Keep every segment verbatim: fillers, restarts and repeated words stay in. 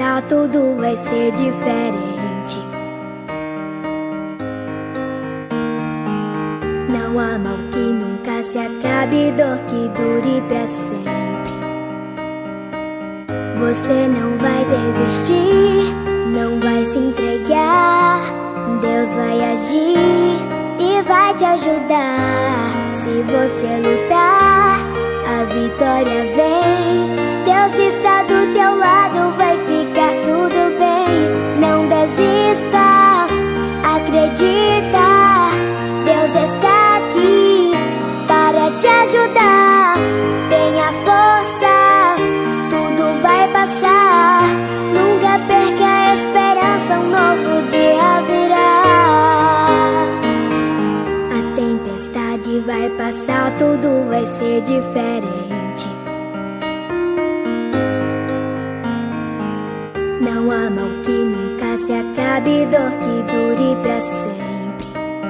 passar, tudo vai ser diferente. Não há mal que nunca se acabe, dor que dure pra sempre. Você não vai desistir, não vai se entregar. Deus vai agir e vai te ajudar. Se você lutar, a vitória vem. Deus está do teu lado, vai ficar tudo bem. Não desista, acredita. Deus está aqui para te ajudar. Tenha força, tudo vai passar. Nunca perca a esperança, um novo dia virá. A tempestade vai passar, tudo vai ser diferente. Não há mal que nunca se acabe, dor que dure pra sempre.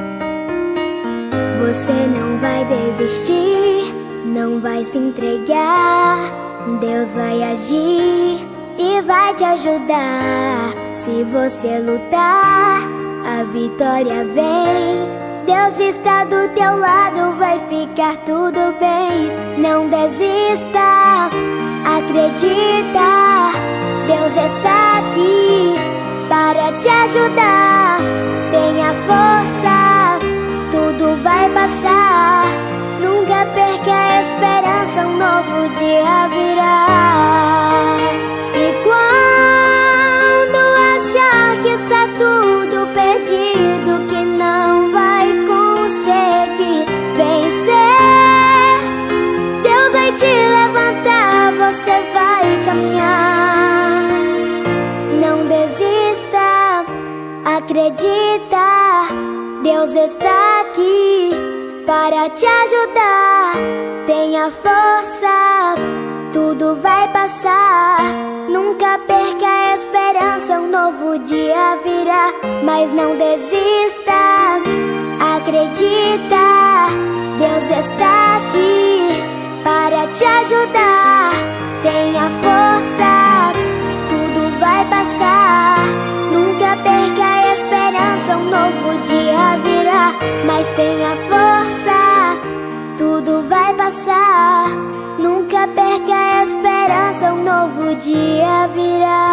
Você não vai desistir, não vai se entregar. Deus vai agir e vai te ajudar. Se você lutar, a vitória vem. Deus está do teu lado, vai ficar tudo bem. Não desista, acredita. Deus está aqui para te ajudar. Tenha força, tudo vai passar. Nunca perca a esperança, um novo dia virá. E quando achar que está tudo perdido, que não vai conseguir vencer, Deus vai te levantar, você vai caminhar. Não desista, acredita. Deus está aqui para te ajudar. Tenha força, tudo vai passar. Nunca perca a esperança, um novo dia virá. Mas não desista, acredita. Deus está aqui para te ajudar. Tenha força, tudo vai passar. Nunca perca a esperança, um novo dia virá. Mas tenha força, tudo vai passar. Nunca perca a esperança, um novo dia virá.